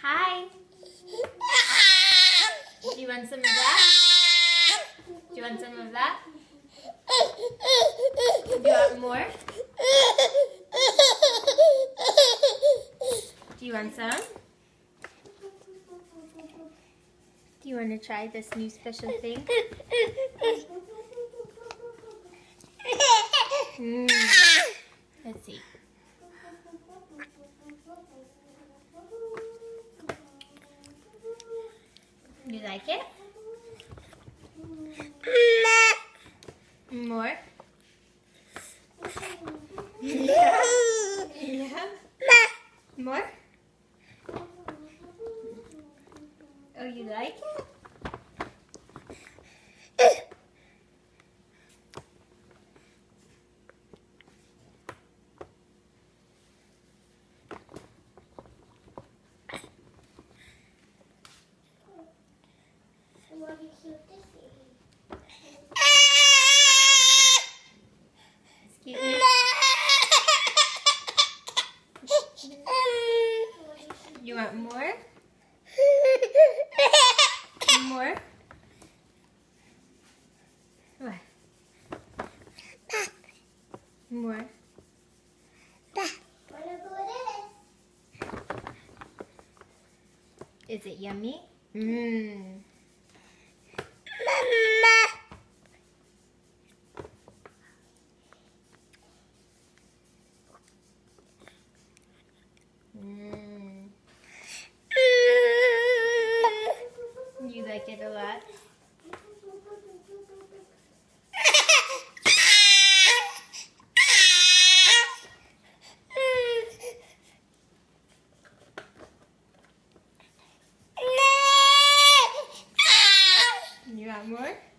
Hi. Do you want some of that? Do you want some of that? Do you want more? Do you want some? Do you want to try this new special thing? Let's see. You like it? More? Yeah. Yeah. More? Oh, you like it? Excuse me. You want more? More? What? More? Is it yummy? Mmm. You like it a lot? You want more?